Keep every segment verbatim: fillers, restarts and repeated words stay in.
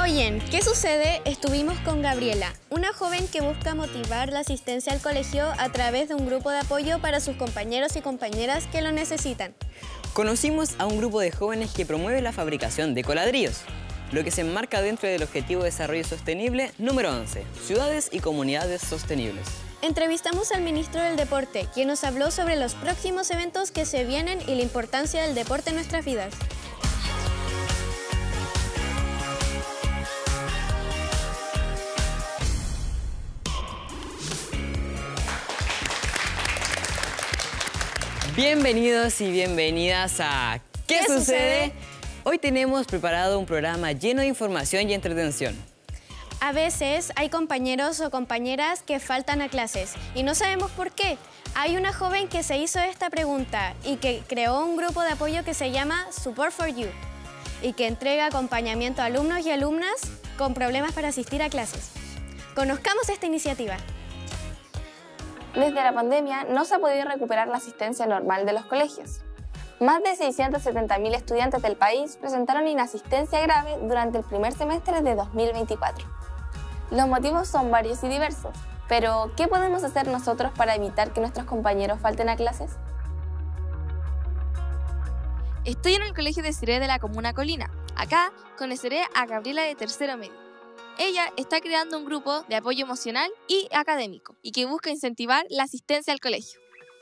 Hoy en ¿Qué sucede? Estuvimos con Gabriela, una joven que busca motivar la asistencia al colegio a través de un grupo de apoyo para sus compañeros y compañeras que lo necesitan. Conocimos a un grupo de jóvenes que promueve la fabricación de coladrillos, lo que se enmarca dentro del Objetivo de Desarrollo Sostenible número once, Ciudades y Comunidades Sostenibles. Entrevistamos al ministro del Deporte, quien nos habló sobre los próximos eventos que se vienen y la importancia del deporte en nuestras vidas. Bienvenidos y bienvenidas a ¿Qué, ¿Qué sucede? sucede? Hoy tenemos preparado un programa lleno de información y entretención. A veces hay compañeros o compañeras que faltan a clases y no sabemos por qué. Hay una joven que se hizo esta pregunta y que creó un grupo de apoyo que se llama Support for You y que entrega acompañamiento a alumnos y alumnas con problemas para asistir a clases. Conozcamos esta iniciativa. Desde la pandemia no se ha podido recuperar la asistencia normal de los colegios. Más de seiscientos setenta mil estudiantes del país presentaron inasistencia grave durante el primer semestre de dos mil veinticuatro. Los motivos son varios y diversos, pero ¿qué podemos hacer nosotros para evitar que nuestros compañeros falten a clases? Estoy en el Colegio Desiree de la Comuna Colina. Acá conoceré a Gabriela de tercero medio. Ella está creando un grupo de apoyo emocional y académico y que busca incentivar la asistencia al colegio.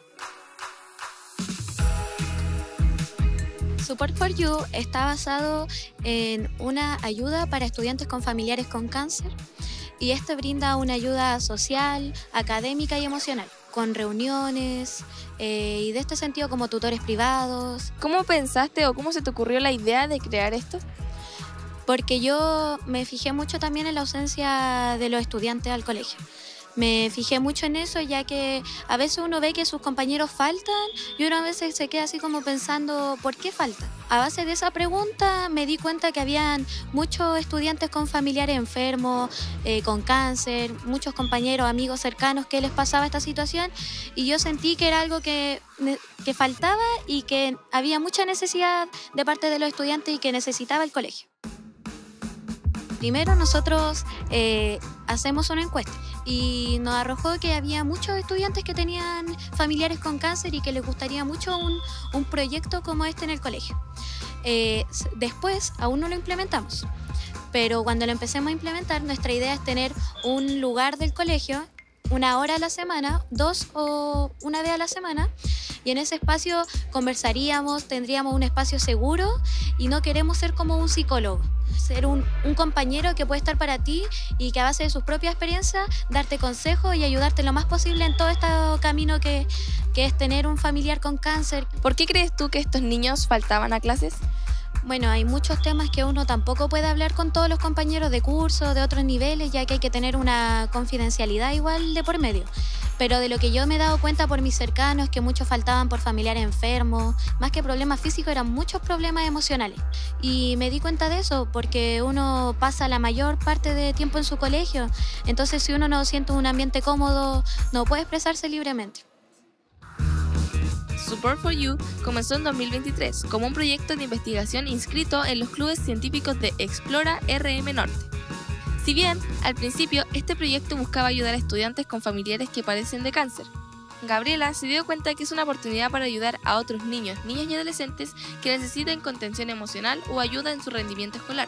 Support for You está basado en una ayuda para estudiantes con familiares con cáncer y este brinda una ayuda social, académica y emocional, con reuniones eh, y de este sentido como tutores privados. ¿Cómo pensaste o cómo se te ocurrió la idea de crear esto? Porque yo me fijé mucho también en la ausencia de los estudiantes al colegio. Me fijé mucho en eso, ya que a veces uno ve que sus compañeros faltan y uno a veces se queda así como pensando, ¿por qué faltan? A base de esa pregunta me di cuenta que habían muchos estudiantes con familiares enfermos, eh, con cáncer, muchos compañeros, amigos cercanos que les pasaba esta situación y yo sentí que era algo que, que faltaba y que había mucha necesidad de parte de los estudiantes y que necesitaba el colegio. Primero nosotros eh, hacemos una encuesta y nos arrojó que había muchos estudiantes que tenían familiares con cáncer y que les gustaría mucho un, un proyecto como este en el colegio. Eh, después aún no lo implementamos, pero cuando lo empecemos a implementar nuestra idea es tener un lugar del colegio, una hora a la semana, dos o una vez a la semana, y en ese espacio conversaríamos, tendríamos un espacio seguro y no queremos ser como un psicólogo. Ser un, un compañero que puede estar para ti y que a base de sus propias experiencias darte consejos y ayudarte lo más posible en todo este camino que, que es tener un familiar con cáncer. ¿Por qué crees tú que estos niños faltaban a clases? Bueno, hay muchos temas que uno tampoco puede hablar con todos los compañeros de curso, de otros niveles, ya que hay que tener una confidencialidad igual de por medio. Pero de lo que yo me he dado cuenta por mis cercanos es que muchos faltaban por familiares enfermos, más que problemas físicos eran muchos problemas emocionales. Y me di cuenta de eso porque uno pasa la mayor parte de tiempo en su colegio, entonces si uno no siente un ambiente cómodo, no puede expresarse libremente. Support for You comenzó en dos mil veintitrés como un proyecto de investigación inscrito en los clubes científicos de Explora R M Norte. Si bien, al principio, este proyecto buscaba ayudar a estudiantes con familiares que padecen de cáncer, Gabriela se dio cuenta que es una oportunidad para ayudar a otros niños, niñas y adolescentes que necesiten contención emocional o ayuda en su rendimiento escolar.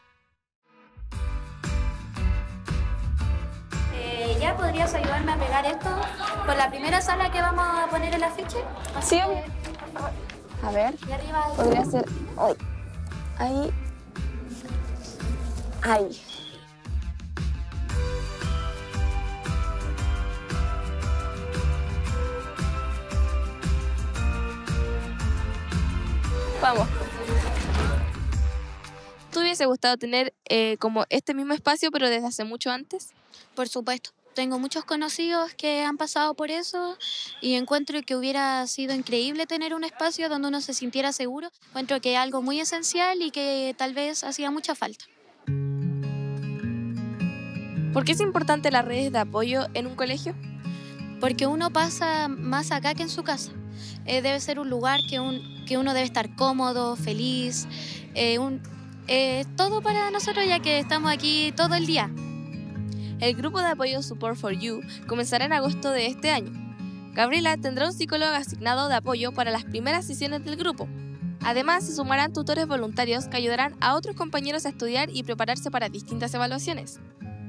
Eh, ¿Ya podrías ayudarme a pegar esto por la primera sala que vamos a poner el afiche? Sí, a ver, Y arriba podría ser hoy. Ahí. Ahí. Vamos. ¿Te hubiese gustado tener eh, como este mismo espacio pero desde hace mucho antes? Por supuesto. Tengo muchos conocidos que han pasado por eso y encuentro que hubiera sido increíble tener un espacio donde uno se sintiera seguro. Encuentro que es algo muy esencial y que tal vez hacía mucha falta. ¿Por qué es importante las redes de apoyo en un colegio? Porque uno pasa más acá que en su casa. Eh, debe ser un lugar que, un, que uno debe estar cómodo, feliz, eh, un, eh, todo para nosotros ya que estamos aquí todo el día. El grupo de apoyo Support for You comenzará en agosto de este año. Gabriela tendrá un psicólogo asignado de apoyo para las primeras sesiones del grupo. Además, se sumarán tutores voluntarios que ayudarán a otros compañeros a estudiar y prepararse para distintas evaluaciones.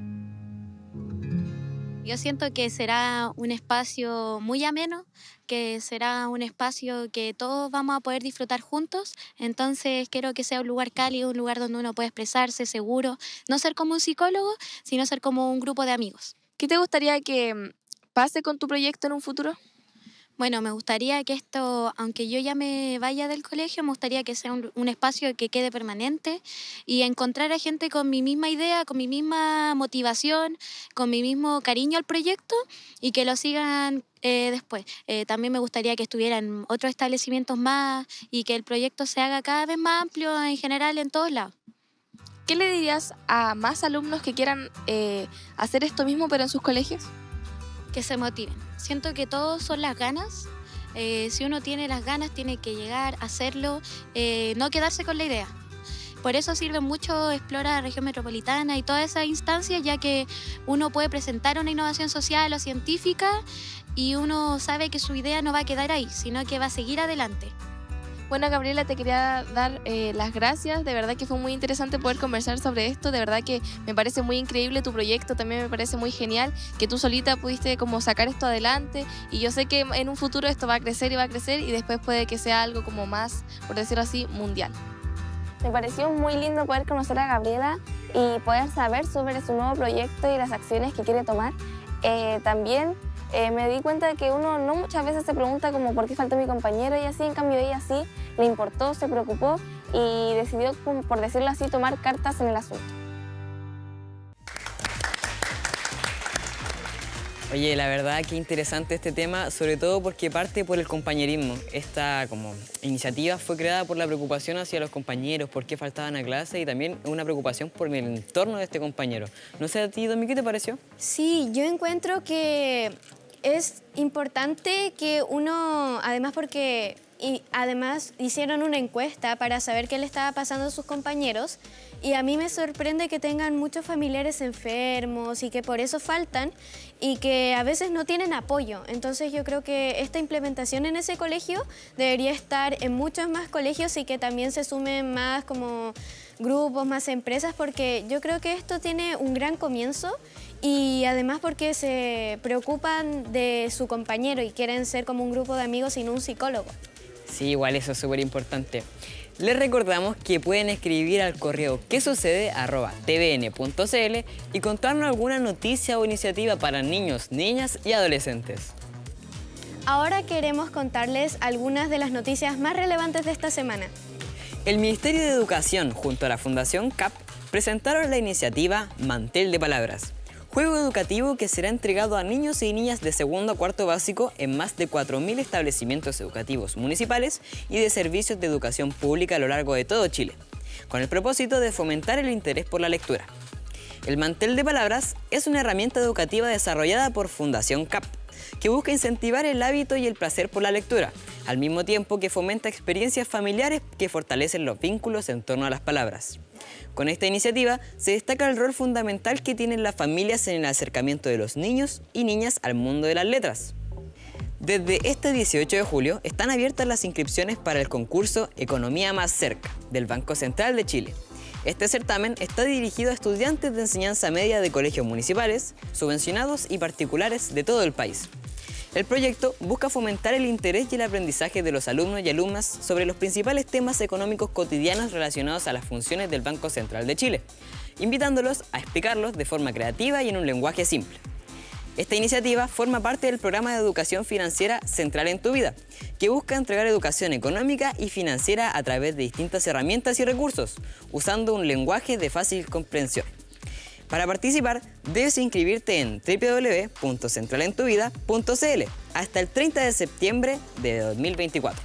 Yo siento que será un espacio muy ameno, que será un espacio que todos vamos a poder disfrutar juntos, entonces quiero que sea un lugar cálido, un lugar donde uno puede expresarse seguro, no ser como un psicólogo, sino ser como un grupo de amigos. ¿Qué te gustaría que pase con tu proyecto en un futuro? Bueno, me gustaría que esto, aunque yo ya me vaya del colegio, me gustaría que sea un, un espacio que quede permanente y encontrar a gente con mi misma idea, con mi misma motivación, con mi mismo cariño al proyecto y que lo sigan eh, después. Eh, también me gustaría que estuvieran otros establecimientos más y que el proyecto se haga cada vez más amplio en general en todos lados. ¿Qué le dirías a más alumnos que quieran eh, hacer esto mismo pero en sus colegios? Que se motiven. Siento que todos son las ganas. Eh, si uno tiene las ganas, tiene que llegar a hacerlo, eh, no quedarse con la idea. Por eso sirve mucho Explora la Región Metropolitana y todas esas instancias, ya que uno puede presentar una innovación social o científica y uno sabe que su idea no va a quedar ahí, sino que va a seguir adelante. Bueno, Gabriela, te quería dar eh, las gracias. De verdad que fue muy interesante poder conversar sobre esto. De verdad que me parece muy increíble tu proyecto. También me parece muy genial que tú solita pudiste como sacar esto adelante. Y yo sé que en un futuro esto va a crecer y va a crecer y después puede que sea algo como más, por decirlo así, mundial. Me pareció muy lindo poder conocer a Gabriela y poder saber sobre su nuevo proyecto y las acciones que quiere tomar. Eh, también eh, me di cuenta de que uno no muchas veces se pregunta como por qué faltó mi compañero y así, en cambio ella sí le importó, se preocupó y decidió, por decirlo así, tomar cartas en el asunto. Oye, la verdad que interesante este tema, sobre todo porque parte por el compañerismo. Esta como iniciativa fue creada por la preocupación hacia los compañeros, por qué faltaban a clase y también una preocupación por el entorno de este compañero. No sé a ti, Domi, ¿qué te pareció? Sí, yo encuentro que es importante que uno, además porque y además hicieron una encuesta para saber qué le estaba pasando a sus compañeros y a mí me sorprende que tengan muchos familiares enfermos y que por eso faltan y que a veces no tienen apoyo. Entonces yo creo que esta implementación en ese colegio debería estar en muchos más colegios y que también se sumen más como grupos, más empresas, porque yo creo que esto tiene un gran comienzo y además porque se preocupan de su compañero y quieren ser como un grupo de amigos sin un psicólogo. Sí, igual eso es súper importante. Les recordamos que pueden escribir al correo que sucede arroba t v n punto c l y contarnos alguna noticia o iniciativa para niños, niñas y adolescentes. Ahora queremos contarles algunas de las noticias más relevantes de esta semana. El Ministerio de Educación junto a la Fundación C A P presentaron la iniciativa Mantel de Palabras, juego educativo que será entregado a niños y niñas de segundo a cuarto básico en más de cuatro mil establecimientos educativos municipales y de servicios de educación pública a lo largo de todo Chile, con el propósito de fomentar el interés por la lectura. El Mantel de Palabras es una herramienta educativa desarrollada por Fundación C A P, que busca incentivar el hábito y el placer por la lectura, al mismo tiempo que fomenta experiencias familiares que fortalecen los vínculos en torno a las palabras. Con esta iniciativa se destaca el rol fundamental que tienen las familias en el acercamiento de los niños y niñas al mundo de las letras. Desde este dieciocho de julio están abiertas las inscripciones para el concurso Economía Más Cerca del Banco Central de Chile. Este certamen está dirigido a estudiantes de enseñanza media de colegios municipales, subvencionados y particulares de todo el país. El proyecto busca fomentar el interés y el aprendizaje de los alumnos y alumnas sobre los principales temas económicos cotidianos relacionados a las funciones del Banco Central de Chile, invitándolos a explicarlos de forma creativa y en un lenguaje simple. Esta iniciativa forma parte del programa de educación financiera Central en tu Vida, que busca entregar educación económica y financiera a través de distintas herramientas y recursos, usando un lenguaje de fácil comprensión. Para participar, debes inscribirte en w w w punto central en tu vida punto c l hasta el treinta de septiembre de dos mil veinticuatro.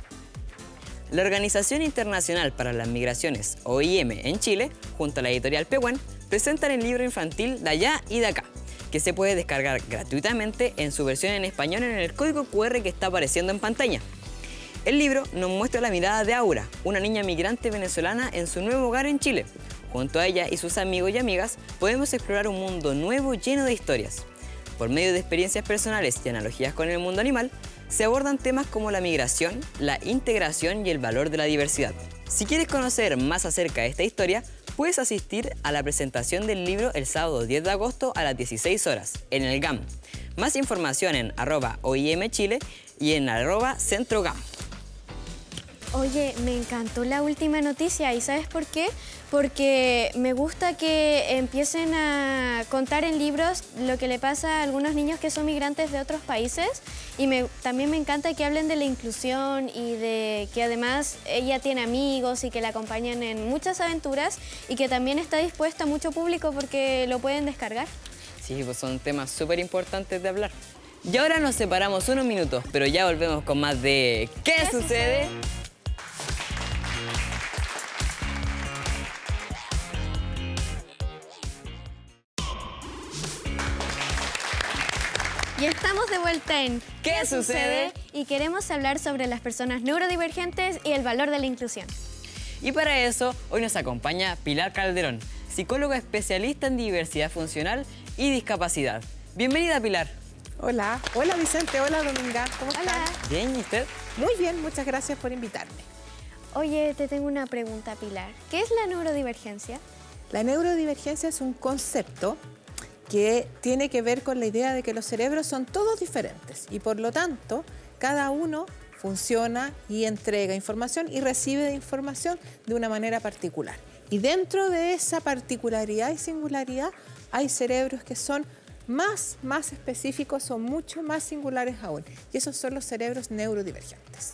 La Organización Internacional para las Migraciones, O I M, en Chile, junto a la editorial Pehuen, presentan el libro infantil De Allá y de Acá, que se puede descargar gratuitamente en su versión en español en el código cu erre que está apareciendo en pantalla. El libro nos muestra la mirada de Aura, una niña migrante venezolana en su nuevo hogar en Chile. Junto a ella y sus amigos y amigas podemos explorar un mundo nuevo lleno de historias. Por medio de experiencias personales y analogías con el mundo animal, se abordan temas como la migración, la integración y el valor de la diversidad. Si quieres conocer más acerca de esta historia, puedes asistir a la presentación del libro el sábado diez de agosto a las dieciséis horas, en el G A M. Más información en arroba O I M Chile y en arroba Centro G A M. Oye, me encantó la última noticia, ¿y sabes por qué? Porque me gusta que empiecen a contar en libros lo que le pasa a algunos niños que son migrantes de otros países, y me, también me encanta que hablen de la inclusión y de que además ella tiene amigos y que la acompañan en muchas aventuras y que también está dispuesta a mucho público porque lo pueden descargar. Sí, pues son temas súper importantes de hablar. Y ahora nos separamos unos minutos, pero ya volvemos con más de ¿Qué, ¿Qué sucede? Ya estamos de vuelta en ¿Qué, ¿Qué sucede? Y queremos hablar sobre las personas neurodivergentes y el valor de la inclusión. Y para eso, hoy nos acompaña Pilar Calderón, psicóloga especialista en diversidad funcional y discapacidad. Bienvenida, Pilar. Hola, hola Vicente, hola Dominga, ¿cómo Hola. están? Bien, ¿y usted? Muy bien, muchas gracias por invitarme. Oye, te tengo una pregunta, Pilar. ¿Qué es la neurodivergencia? La neurodivergencia es un concepto que tiene que ver con la idea de que los cerebros son todos diferentes y por lo tanto cada uno funciona y entrega información y recibe información de una manera particular. Y dentro de esa particularidad y singularidad hay cerebros que son más, más específicos o mucho más singulares aún. Y esos son los cerebros neurodivergentes.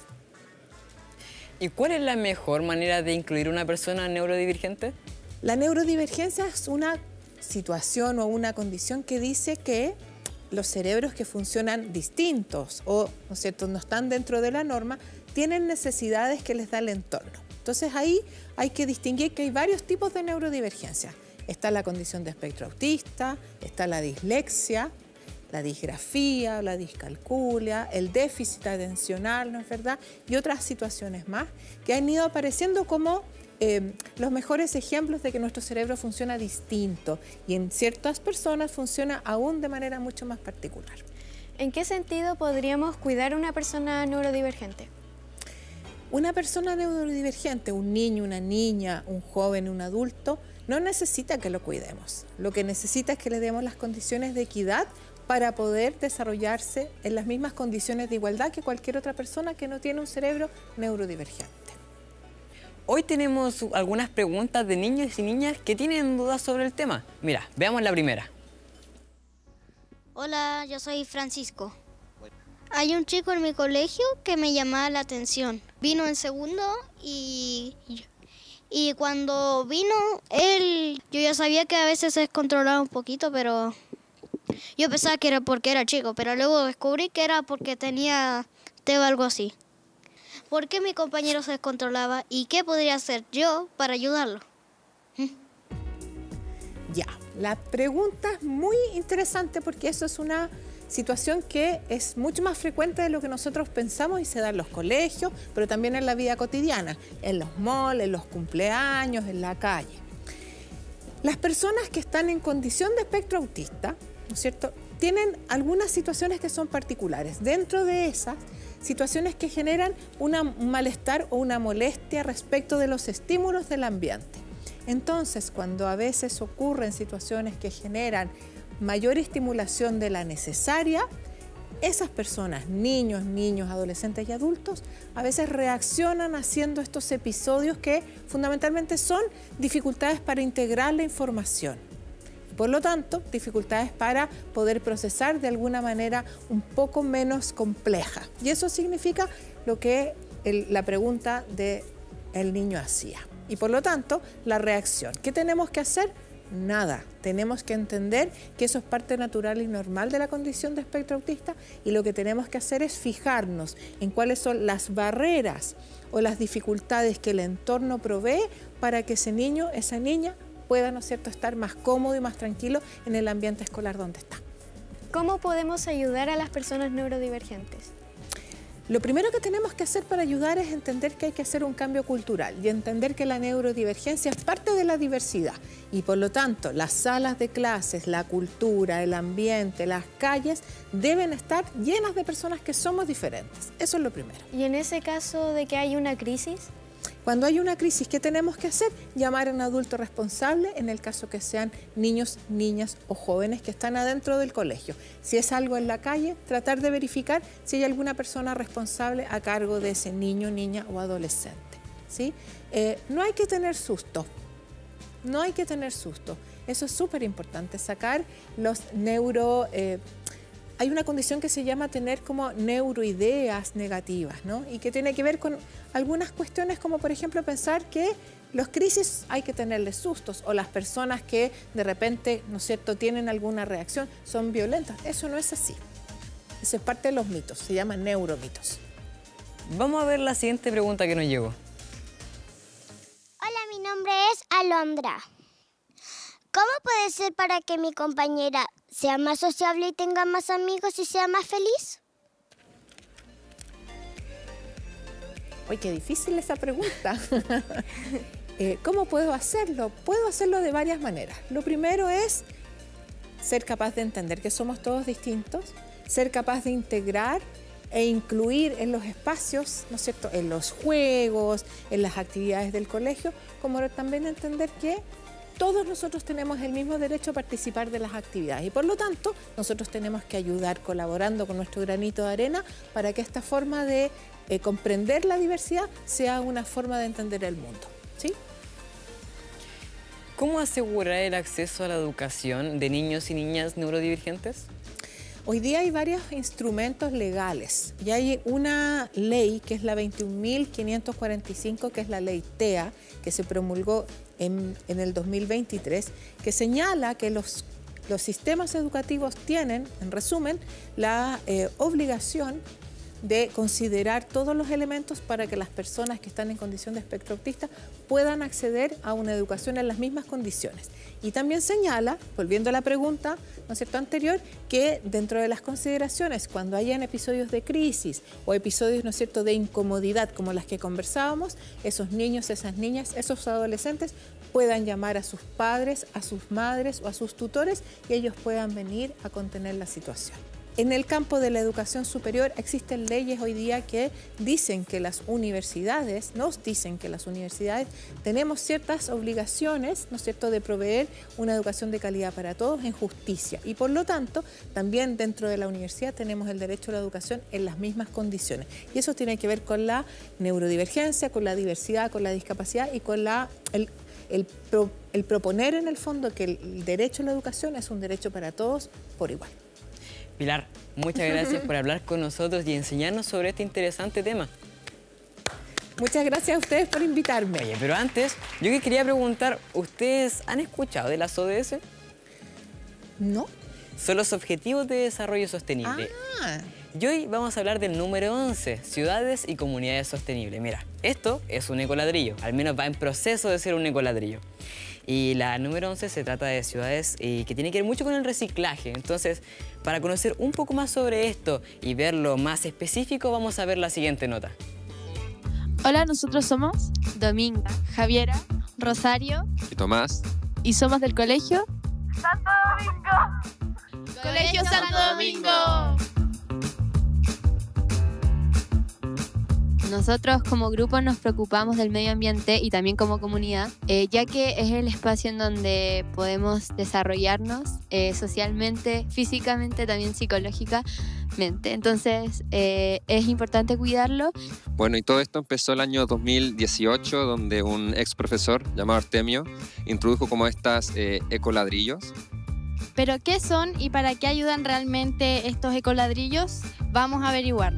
¿Y cuál es la mejor manera de incluir una persona neurodivergente? La neurodivergencia es una situación o una condición que dice que los cerebros que funcionan distintos o, ¿no es cierto?, no están dentro de la norma, tienen necesidades que les da el entorno. Entonces ahí hay que distinguir que hay varios tipos de neurodivergencia. Está la condición de espectro autista, está la dislexia, la disgrafía, la discalculia, el déficit atencional, ¿no es verdad? Y otras situaciones más que han ido apareciendo como eh, los mejores ejemplos de que nuestro cerebro funciona distinto y en ciertas personas funciona aún de manera mucho más particular. ¿En qué sentido podríamos cuidar a una persona neurodivergente? Una persona neurodivergente, un niño, una niña, un joven, un adulto, no necesita que lo cuidemos. Lo que necesita es que le demos las condiciones de equidad para poder desarrollarse en las mismas condiciones de igualdad que cualquier otra persona que no tiene un cerebro neurodivergente. Hoy tenemos algunas preguntas de niños y niñas que tienen dudas sobre el tema. Mira, veamos la primera. Hola, yo soy Francisco. Hay un chico en mi colegio que me llamaba la atención. Vino en segundo y, y cuando vino él, yo ya sabía que a veces se descontrolaba un poquito, pero yo pensaba que era porque era chico, pero luego descubrí que era porque tenía T E A o algo así. ¿Por qué mi compañero se descontrolaba y qué podría hacer yo para ayudarlo? ¿Mm? Ya, la pregunta es muy interesante porque eso es una situación que es mucho más frecuente de lo que nosotros pensamos y se da en los colegios, pero también en la vida cotidiana, en los malls, en los cumpleaños, en la calle. Las personas que están en condición de espectro autista, ¿no es cierto?, tienen algunas situaciones que son particulares. Dentro de esas, situaciones que generan una, un malestar o una molestia respecto de los estímulos del ambiente. Entonces, cuando a veces ocurren situaciones que generan mayor estimulación de la necesaria, esas personas, niños, niños, adolescentes y adultos, a veces reaccionan haciendo estos episodios que fundamentalmente son dificultades para integrar la información. Por lo tanto, dificultades para poder procesar de alguna manera un poco menos compleja. Y eso significa lo que el, la pregunta del niño hacía. Y por lo tanto, la reacción. ¿Qué tenemos que hacer? Nada. Tenemos que entender que eso es parte natural y normal de la condición de espectro autista y lo que tenemos que hacer es fijarnos en cuáles son las barreras o las dificultades que el entorno provee para que ese niño, esa niña, pueda, ¿no es cierto?, estar más cómodo y más tranquilo en el ambiente escolar donde está. ¿Cómo podemos ayudar a las personas neurodivergentes? Lo primero que tenemos que hacer para ayudar es entender que hay que hacer un cambio cultural y entender que la neurodivergencia es parte de la diversidad y por lo tanto las salas de clases, la cultura, el ambiente, las calles deben estar llenas de personas que somos diferentes. Eso es lo primero. Y en ese caso de que hay una crisis, cuando hay una crisis, ¿qué tenemos que hacer? Llamar a un adulto responsable en el caso que sean niños, niñas o jóvenes que están adentro del colegio. Si es algo en la calle, tratar de verificar si hay alguna persona responsable a cargo de ese niño, niña o adolescente, ¿sí? Eh, no hay que tener susto, no hay que tener susto. Eso es súper importante, sacar los neuro... Eh, Hay una condición que se llama tener como neuroideas negativas, ¿no? Y que tiene que ver con algunas cuestiones como, por ejemplo, pensar que los crisis hay que tenerles sustos o las personas que de repente, ¿no es cierto?, tienen alguna reacción, son violentas. Eso no es así. Eso es parte de los mitos, se llaman neuromitos. Vamos a ver la siguiente pregunta que nos llegó. Hola, mi nombre es Alondra. ¿Cómo puede ser para que mi compañera sea más sociable y tenga más amigos y sea más feliz? Uy, qué difícil esa pregunta. eh, ¿Cómo puedo hacerlo? Puedo hacerlo de varias maneras. Lo primero es ser capaz de entender que somos todos distintos, ser capaz de integrar e incluir en los espacios, ¿no es cierto?, en los juegos, en las actividades del colegio, como también entender que todos nosotros tenemos el mismo derecho a participar de las actividades y por lo tanto nosotros tenemos que ayudar colaborando con nuestro granito de arena para que esta forma de eh, comprender la diversidad sea una forma de entender el mundo, ¿sí? ¿Cómo asegurar el acceso a la educación de niños y niñas neurodivergentes? Hoy día hay varios instrumentos legales y hay una ley que es la veintiún mil quinientos cuarenta y cinco, que es la ley T E A, que se promulgó en, en el dos mil veintitrés, que señala que los, los sistemas educativos tienen, en resumen, la eh, obligación de considerar todos los elementos para que las personas que están en condición de espectro autista puedan acceder a una educación en las mismas condiciones. Y también señala, volviendo a la pregunta, ¿no es cierto?, anterior, que dentro de las consideraciones, cuando hayan episodios de crisis o episodios, ¿no es cierto?, de incomodidad como las que conversábamos, esos niños, esas niñas, esos adolescentes puedan llamar a sus padres, a sus madres o a sus tutores y ellos puedan venir a contener la situación. En el campo de la educación superior existen leyes hoy día que dicen que las universidades, nos dicen que las universidades tenemos ciertas obligaciones, ¿no es cierto?, de proveer una educación de calidad para todos en justicia y por lo tanto también dentro de la universidad tenemos el derecho a la educación en las mismas condiciones y eso tiene que ver con la neurodivergencia, con la diversidad, con la discapacidad y con la... El, el, pro, el proponer en el fondo que el derecho a la educación es un derecho para todos por igual. Pilar, muchas gracias por hablar con nosotros y enseñarnos sobre este interesante tema. Muchas gracias a ustedes por invitarme. Oye, pero antes, yo que quería preguntar, ¿ustedes han escuchado de las O D S? No. Son los Objetivos de Desarrollo Sostenible. Ah. Y hoy vamos a hablar del número once, Ciudades y Comunidades Sostenibles. Mira, esto es un ecoladrillo, al menos va en proceso de ser un ecoladrillo. Y la número once se trata de ciudades eh, que tiene que ver mucho con el reciclaje. Entonces, para conocer un poco más sobre esto y verlo más específico, vamos a ver la siguiente nota. Hola, nosotros somos Dominga, Javiera, Rosario y Tomás. Y somos del colegio Santo Domingo. ¡Colegio Santo Domingo! Nosotros como grupo nos preocupamos del medio ambiente y también como comunidad, eh, ya que es el espacio en donde podemos desarrollarnos eh, socialmente, físicamente, también psicológicamente. Entonces eh, es importante cuidarlo. Bueno, y todo esto empezó el año dos mil dieciocho, donde un ex profesor llamado Artemio introdujo como estas eh, ecoladrillos. ¿Pero qué son y para qué ayudan realmente estos ecoladrillos? Vamos a averiguar.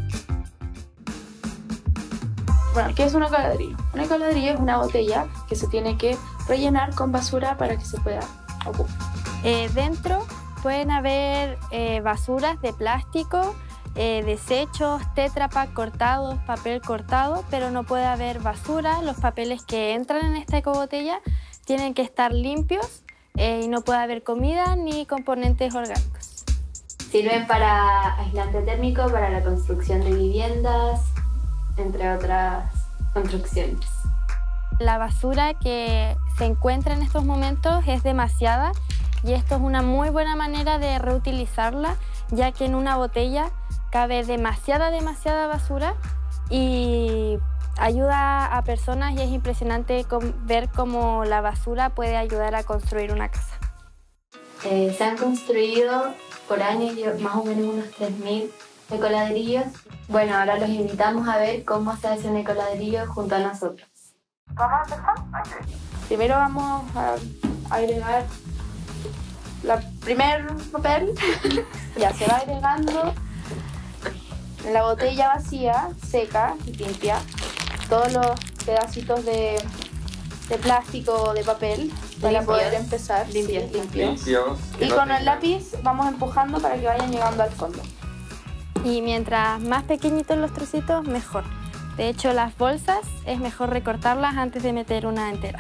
Bueno, ¿qué es un ecoladrillo? Un ecoladrillo es una botella que se tiene que rellenar con basura para que se pueda ocupar. Eh, dentro pueden haber eh, basuras de plástico, eh, desechos, Tetra Pak cortados, papel cortado, pero no puede haber basura. Los papeles que entran en esta ecobotella tienen que estar limpios eh, y no puede haber comida ni componentes orgánicos. Sirven para aislante térmico, para la construcción de viviendas, entre otras construcciones. La basura que se encuentra en estos momentos es demasiada y esto es una muy buena manera de reutilizarla, ya que en una botella cabe demasiada, demasiada basura y ayuda a personas y es impresionante ver cómo la basura puede ayudar a construir una casa. Eh, se han construido por año más o menos unos tres mil ecoladrillos. Bueno, ahora los invitamos a ver cómo se hace un ecoladrillo junto a nosotros. ¿Vamos a empezar? Primero vamos a agregar el primer papel. Ya se va agregando en la botella vacía, seca y limpia, todos los pedacitos de, de plástico o de papel para limpios. Poder empezar. Limpios, sí, limpios. Limpios, Y no con el tengan- lápiz vamos empujando para que vayan llegando al fondo. Y mientras más pequeñitos los trocitos, mejor. De hecho, las bolsas es mejor recortarlas antes de meter una entera.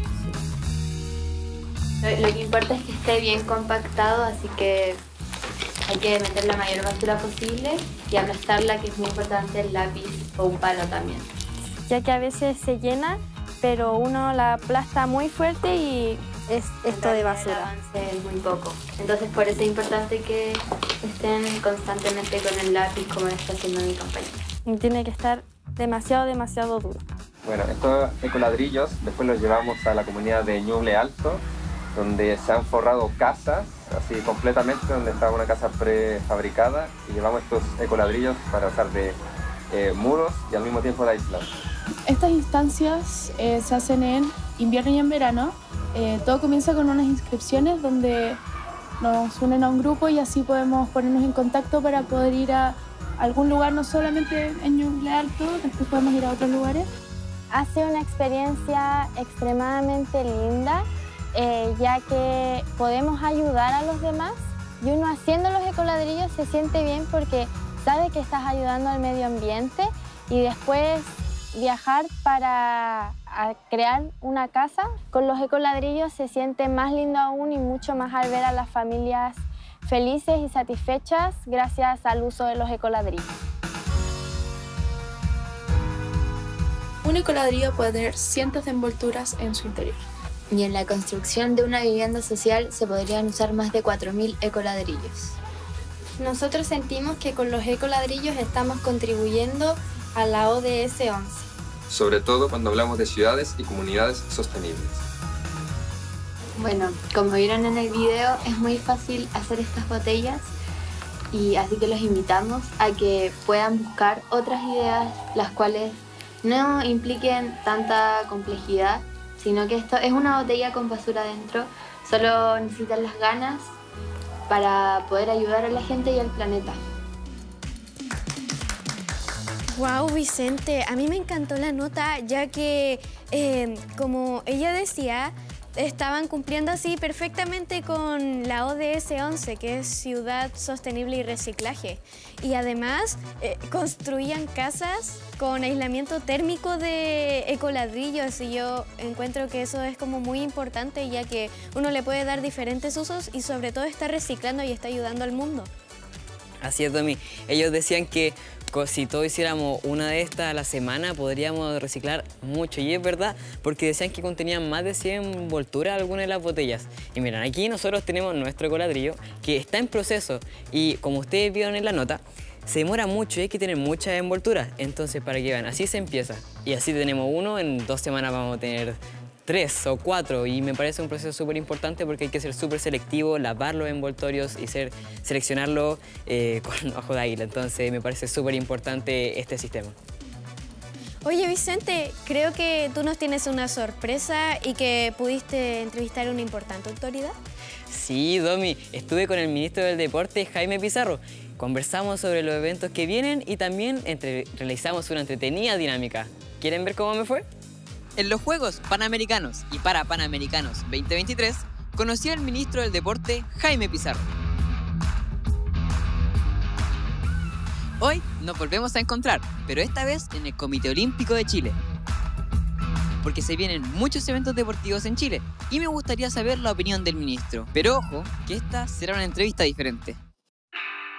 Lo, lo que importa es que esté bien compactado, así que hay que meter la mayor basura posible y aplastarla, que es muy importante, el lápiz o un palo también. Ya que a veces se llena, pero uno la aplasta muy fuerte y es esto de El basura. avance es muy poco. Entonces por eso es importante que estén constantemente con el lápiz, como está haciendo mi compañera. Y tiene que estar demasiado, demasiado duro. Bueno, estos ecoladrillos después los llevamos a la comunidad de Ñuble Alto, donde se han forrado casas, así completamente, donde está una casa prefabricada, y llevamos estos ecoladrillos para usar de eh, muros y al mismo tiempo de aislante. Estas instancias eh, se hacen en invierno y en verano. Eh, todo comienza con unas inscripciones donde nos unen a un grupo y así podemos ponernos en contacto para poder ir a algún lugar, no solamente en Ñuble Alto, después podemos ir a otros lugares. Ha sido una experiencia extremadamente linda, eh, ya que podemos ayudar a los demás y uno haciendo los ecoladrillos se siente bien porque sabe que estás ayudando al medio ambiente y después viajar para a crear una casa con los ecoladrillos se siente más lindo aún y mucho más al ver a las familias felices y satisfechas gracias al uso de los ecoladrillos. Un ecoladrillo puede tener cientos de envolturas en su interior. Y en la construcción de una vivienda social se podrían usar más de cuatro mil ecoladrillos. Nosotros sentimos que con los ecoladrillos estamos contribuyendo a la O D S once. Sobre todo cuando hablamos de ciudades y comunidades sostenibles. Bueno, como vieron en el video, es muy fácil hacer estas botellas y así que los invitamos a que puedan buscar otras ideas las cuales no impliquen tanta complejidad, sino que esto es una botella con basura dentro, solo necesitan las ganas para poder ayudar a la gente y al planeta. Wow, Vicente, a mí me encantó la nota, ya que, eh, como ella decía, estaban cumpliendo así perfectamente con la O D S once, que es Ciudad Sostenible y Reciclaje. Y además, eh, construían casas con aislamiento térmico de ecoladrillos, y yo encuentro que eso es como muy importante, ya que uno le puede dar diferentes usos y sobre todo está reciclando y está ayudando al mundo. Así es, Domi. Ellos decían que si todos hiciéramos una de estas a la semana podríamos reciclar mucho, y es verdad, porque decían que contenían más de cien envolturas algunas de las botellas. Y miren, aquí nosotros tenemos nuestro ecoladrillo que está en proceso y como ustedes vieron en la nota, se demora mucho y hay que tener muchas envolturas. Entonces, para que vean, así se empieza. Y así tenemos uno, en dos semanas vamos a tener tres o cuatro, y me parece un proceso súper importante porque hay que ser súper selectivo, lavar los envoltorios y ser, seleccionarlo eh, con ojo de águila. Entonces me parece súper importante este sistema. Oye, Vicente, creo que tú nos tienes una sorpresa y que pudiste entrevistar a una importante autoridad. Sí, Domi, estuve con el ministro del Deporte, Jaime Pizarro. Conversamos sobre los eventos que vienen y también entre, realizamos una entretenida dinámica. ¿Quieren ver cómo me fue? En los Juegos Panamericanos y para Panamericanos veinte veintitrés, conocí al ministro del Deporte, Jaime Pizarro. Hoy nos volvemos a encontrar, pero esta vez en el Comité Olímpico de Chile. Porque se vienen muchos eventos deportivos en Chile y me gustaría saber la opinión del ministro. Pero ojo, que esta será una entrevista diferente.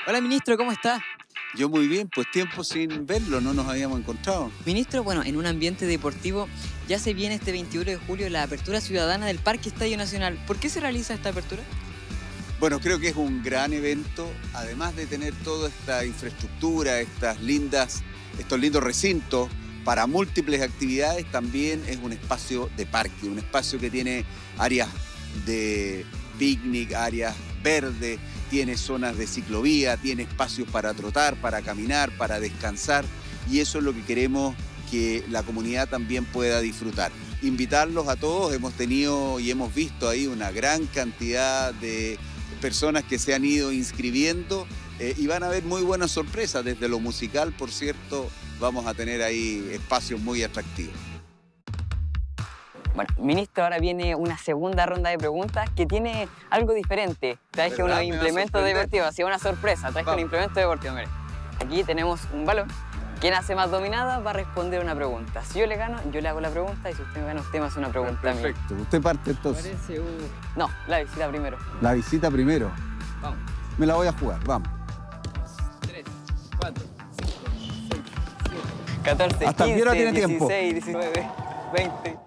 Hola, ministro, ¿cómo está? Yo muy bien, pues tiempo sin verlo, no nos habíamos encontrado. Ministro, bueno, en un ambiente deportivo ya se viene este veintiuno de julio la apertura ciudadana del Parque Estadio Nacional. ¿Por qué se realiza esta apertura? Bueno, creo que es un gran evento, además de tener toda esta infraestructura, estas lindas, estos lindos recintos para múltiples actividades, también es un espacio de parque, un espacio que tiene áreas de picnic, áreas verdes, tiene zonas de ciclovía, tiene espacios para trotar, para caminar, para descansar, y eso es lo que queremos que la comunidad también pueda disfrutar. Invitarlos a todos, hemos tenido y hemos visto ahí una gran cantidad de personas que se han ido inscribiendo eh, y van a haber muy buenas sorpresas. Desde lo musical, por cierto, vamos a tener ahí espacios muy atractivos. Bueno, ministro, ahora viene una segunda ronda de preguntas que tiene algo diferente. Traje unos implementos deportivos, así una sorpresa. Traje un implemento deportivo, mire. Aquí tenemos un balón. Quien hace más dominada va a responder una pregunta. Si yo le gano, yo le hago la pregunta, y si usted me gana, usted me hace una pregunta. Perfecto. ¿Usted parte entonces? Parece un... No, la visita primero. La visita primero. Vamos. Me la voy a jugar, vamos. tres, cuatro, cinco, seis, siete, catorce, Hasta quince, tiene tiempo. dieciséis, diecinueve, veinte.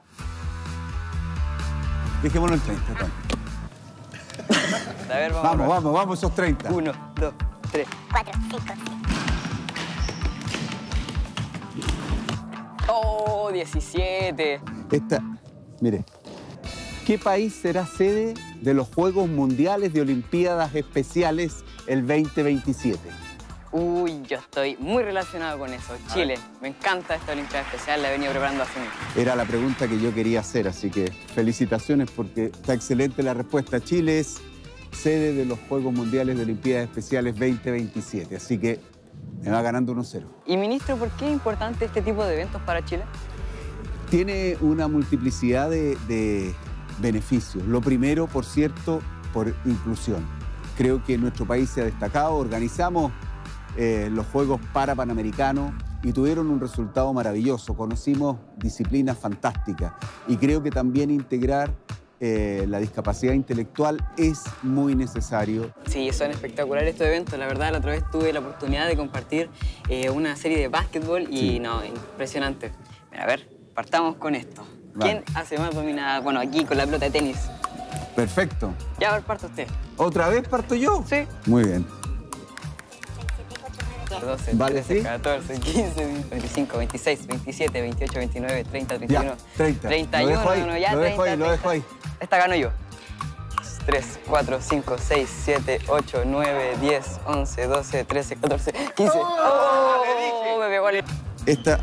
Dejémoslo en treinta. A ver, vamos. Vamos, vamos, vamos esos treinta. uno, dos, tres, cuatro, cinco, seis. Oh, diecisiete. Esta, mire, ¿qué país será sede de los Juegos Mundiales de Olimpiadas Especiales el veinte veintisiete? Uy, yo estoy muy relacionado con eso. Chile. Me encanta esta Olimpiada Especial, la he venido preparando hace mucho. Era la pregunta que yo quería hacer, así que felicitaciones porque está excelente la respuesta. Chile es sede de los Juegos Mundiales de Olimpiadas Especiales veinte veintisiete, así que me va ganando uno cero. Y, ministro, ¿por qué es importante este tipo de eventos para Chile? Tiene una multiplicidad de, de beneficios. Lo primero, por cierto, por inclusión. Creo que nuestro país se ha destacado. Organizamos eh, los Juegos Parapanamericanos y tuvieron un resultado maravilloso. Conocimos disciplinas fantásticas y creo que también integrar eh, la discapacidad intelectual es muy necesario. Sí, son espectaculares estos eventos. La verdad, la otra vez tuve la oportunidad de compartir eh, una serie de básquetbol y Sí. no, impresionante. Mira, a ver, partamos con esto. Vale. ¿Quién hace más dominada? Bueno, aquí con la pelota de tenis. Perfecto. Ya, a ver, parta usted. ¿Otra vez parto yo? Sí. Muy bien. doce, Vale, trece, ¿sí? catorce, quince, veinticinco, veintiséis, veintisiete, veintiocho, veintinueve, treinta, treinta y uno, Ya, treinta. treinta y Lo uno, dejo ahí, no, ya lo dejo treinta, ahí, lo dejo ahí. Esta gano yo. tres, cuatro, cinco, seis, siete, ocho, nueve, diez, once, doce, trece, catorce, quince. ¡Oh! ¡Oh! Me pegó el... Esta...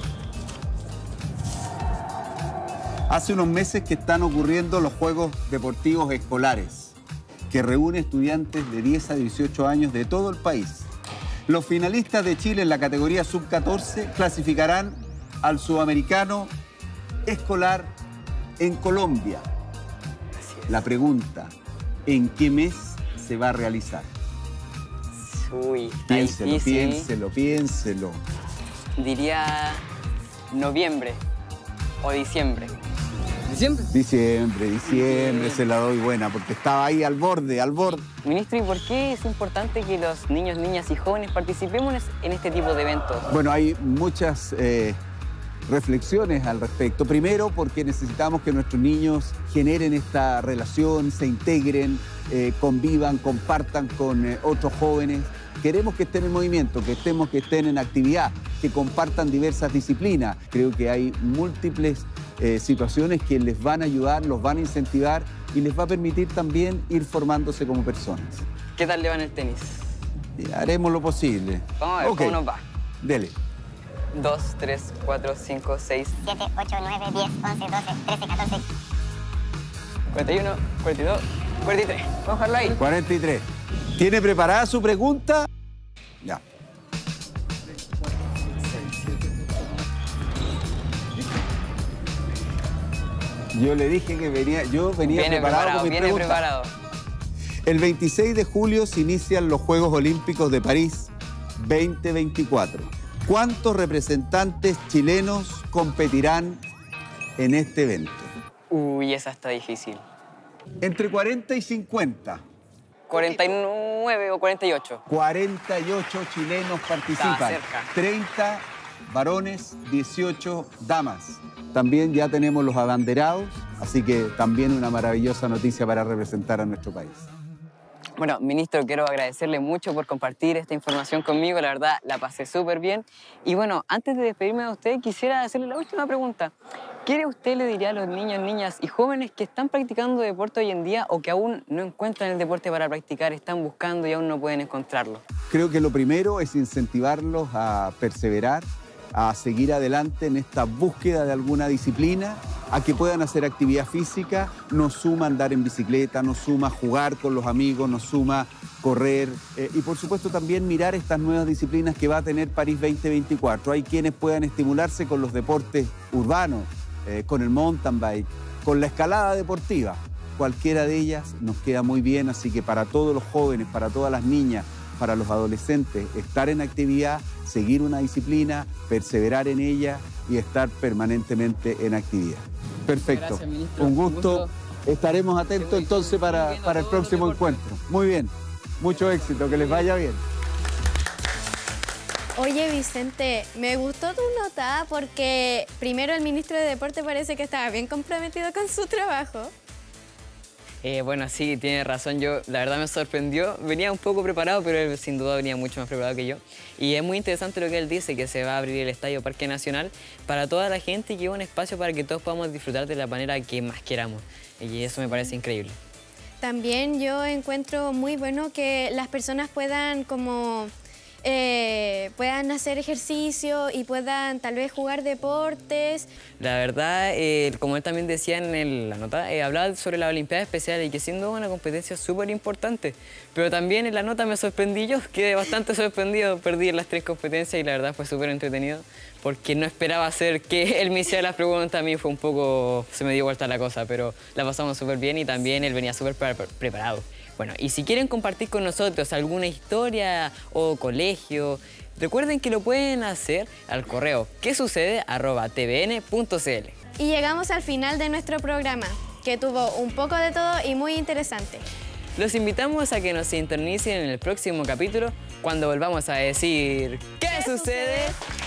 Hace unos meses que están ocurriendo los Juegos Deportivos Escolares, que reúne estudiantes de diez a dieciocho años de todo el país. Los finalistas de Chile en la categoría sub catorce clasificarán al Sudamericano Escolar en Colombia. La pregunta, ¿en qué mes se va a realizar? Uy, está Piénselo, difícil. piénselo, piénselo. Diría noviembre o diciembre. ¿Diciembre? Diciembre, diciembre, se la doy buena, porque estaba ahí al borde, al borde. Ministro, ¿y por qué es importante que los niños, niñas y jóvenes participemos en este tipo de eventos? Bueno, hay muchas eh, reflexiones al respecto. Primero, porque necesitamos que nuestros niños generen esta relación, se integren, eh, convivan, compartan con eh, otros jóvenes. Queremos que estén en movimiento, que estemos, que estén en actividad, que compartan diversas disciplinas. Creo que hay múltiples eh, situaciones que les van a ayudar, los van a incentivar y les va a permitir también ir formándose como personas. ¿Qué tal le va en el tenis? Y haremos lo posible. Vamos a ver Ok. cómo nos va. Dele. dos, tres, cuatro, cinco, seis, siete, ocho, nueve, diez, once, doce, trece, catorce. cuarenta y uno, cuarenta y dos, cuarenta y tres. Vamos a dejarlo ahí. cuarenta y tres. ¿Tiene preparada su pregunta? Ya. Yo le dije que venía, yo venía Viene preparado, preparado, con mi viene pregunta. preparado. El veintiséis de julio se inician los Juegos Olímpicos de París veinte veinticuatro. ¿Cuántos representantes chilenos competirán en este evento? Uy, esa está difícil. Entre cuarenta y cincuenta. cuarenta y nueve o cuarenta y ocho. cuarenta y ocho chilenos participan. Estaba cerca. treinta varones, dieciocho damas. También ya tenemos los abanderados, así que también una maravillosa noticia para representar a nuestro país. Bueno, ministro, quiero agradecerle mucho por compartir esta información conmigo. La verdad, la pasé súper bien. Y bueno, antes de despedirme de usted, quisiera hacerle la última pregunta. ¿Qué usted le diría a los niños, niñas y jóvenes que están practicando deporte hoy en día o que aún no encuentran el deporte para practicar, están buscando y aún no pueden encontrarlo? Creo que lo primero es incentivarlos a perseverar, a seguir adelante en esta búsqueda de alguna disciplina, a que puedan hacer actividad física. Nos suma andar en bicicleta, nos suma jugar con los amigos, nos suma correr eh, y por supuesto también mirar estas nuevas disciplinas que va a tener París veinte veinticuatro. Hay quienes puedan estimularse con los deportes urbanos, eh, con el mountain bike, con la escalada deportiva. Cualquiera de ellas nos queda muy bien, así que para todos los jóvenes, para todas las niñas, para los adolescentes, estar en actividad, seguir una disciplina, perseverar en ella y estar permanentemente en actividad. Perfecto. Gracias, ministro. Un gusto. Un gusto. Estaremos atentos entonces para, para el próximo encuentro. Muy bien. Mucho éxito. Que les vaya bien. Oye, Vicente, me gustó tu nota porque primero el ministro de Deporte parece que estaba bien comprometido con su trabajo. Eh, bueno, sí, tiene razón. Yo, la verdad, me sorprendió. Venía un poco preparado, pero él sin duda venía mucho más preparado que yo. Y es muy interesante lo que él dice, que se va a abrir el Estadio Parque Nacional para toda la gente y que es un espacio para que todos podamos disfrutar de la manera que más queramos. Y eso me parece increíble. También yo encuentro muy bueno que las personas puedan como... Eh, puedan hacer ejercicio y puedan tal vez jugar deportes. La verdad, eh, como él también decía en el, la nota, eh, hablaba sobre la Olimpiada Especial y que siendo una competencia súper importante. Pero también en la nota me sorprendí yo, quedé bastante sorprendido, perdí en las tres competencias y la verdad fue súper entretenido porque no esperaba hacer que él me hiciera las preguntas, a mí fue un poco, se me dio vuelta la cosa, pero la pasamos súper bien y también él venía súper pre preparado. Bueno, y si quieren compartir con nosotros alguna historia o colegio, recuerden que lo pueden hacer al correo que sucede arroba t v n punto c l. Y llegamos al final de nuestro programa, que tuvo un poco de todo y muy interesante. Los invitamos a que nos sintonicen en el próximo capítulo cuando volvamos a decir ¿qué, ¿Qué sucede?